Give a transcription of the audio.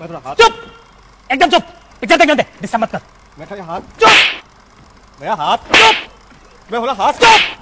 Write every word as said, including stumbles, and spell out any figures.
मैं थोड़ा हाथ। चुप, एकदम चुप। पिक्चर देखने दे, डिस्टर्ब मत कर। मैं खाली हाथ। चुप, मेरा हाथ। चुप, मैं बोला हाथ। चुप।